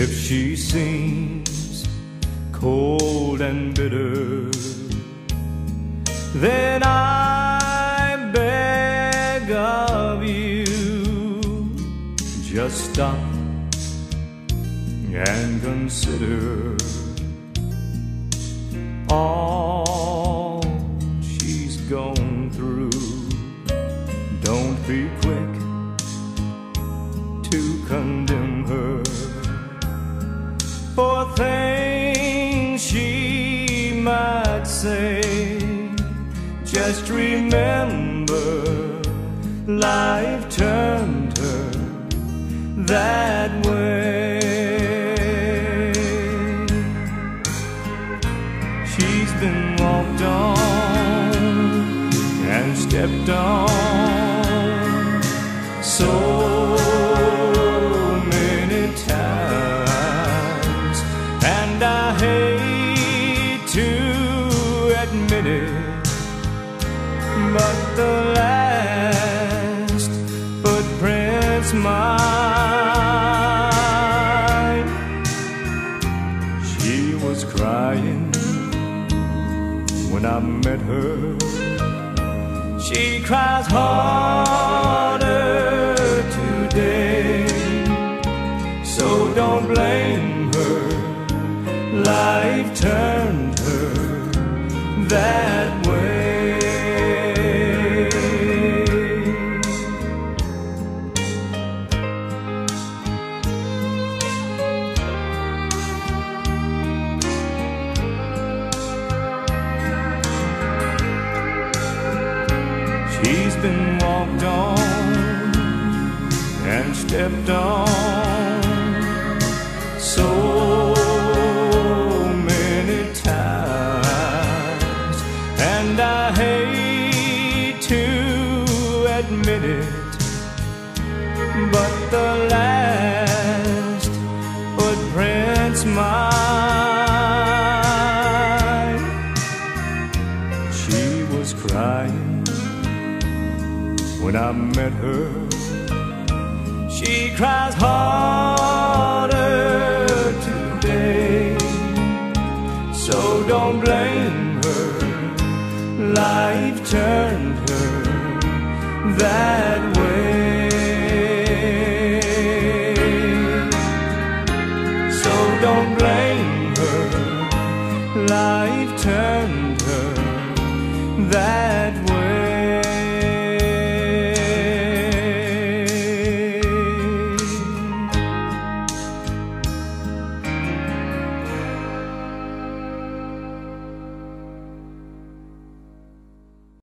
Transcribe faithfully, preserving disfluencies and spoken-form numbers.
If she seems cold and bitter, then I beg of you, just stop and consider all she's gone through. Don't be quick to condemn her for things she might say. Just remember, life turned her that way. She's been walked on and stepped on so many times, and I hate to admit it, but the last footprints mine. She was crying when I met her. She cries harder today, so don't blame her. Life turned her that way. She's been walked on and stepped on so many times, and I hate to admit it, but the last footprints mine. She was crying when I met her. She cries harder today, so don't blame her. Life turned her that way. So don't blame her. Life turned her that way.